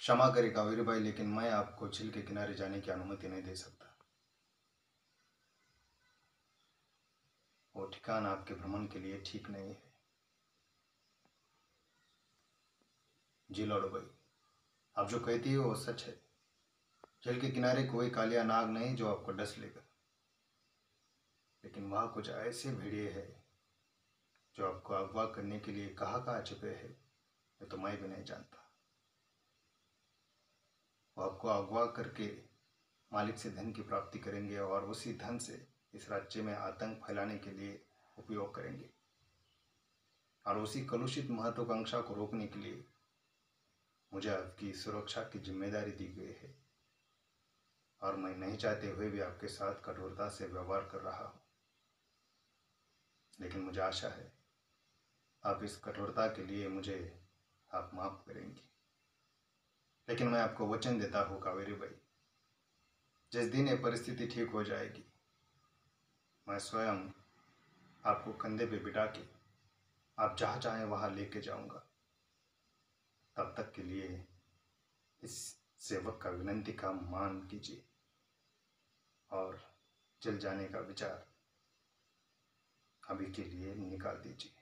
क्षमा करें कावेरी भाई, लेकिन मैं आपको झील के किनारे जाने की अनुमति नहीं दे सकता। वो ठिकाना आपके भ्रमण के लिए ठीक नहीं है। जी लौड़ो भाई, आप जो कहती हो वो सच है। झील के किनारे कोई कालिया नाग नहीं जो आपको डस लेगा, लेकिन वहां कुछ ऐसे भेड़िए हैं जो आपको अगवा करने के लिए कहाँ छुपे हैं, ये तो मैं भी नहीं जानता। वो आपको अगवा करके मालिक से धन की प्राप्ति करेंगे और उसी धन से इस राज्य में आतंक फैलाने के लिए उपयोग करेंगे। और उसी कलुषित महत्वाकांक्षा को रोकने के लिए मुझे आपकी सुरक्षा की जिम्मेदारी दी गई है, और मैं नहीं चाहते हुए भी आपके साथ कठोरता से व्यवहार कर रहा हूँ। लेकिन मुझे आशा है आप इस कठोरता के लिए मुझे आप माफ करेंगी। लेकिन मैं आपको वचन देता हूँ कावेरी भाई, जिस दिन ये परिस्थिति ठीक हो जाएगी, मैं स्वयं आपको कंधे पे बिठा के आप जहाँ चाहें वहाँ लेके जाऊँगा। तब तक के लिए इस सेवक का विनंती का मान कीजिए और चल जाने का विचार अभी के लिए निकाल दीजिए।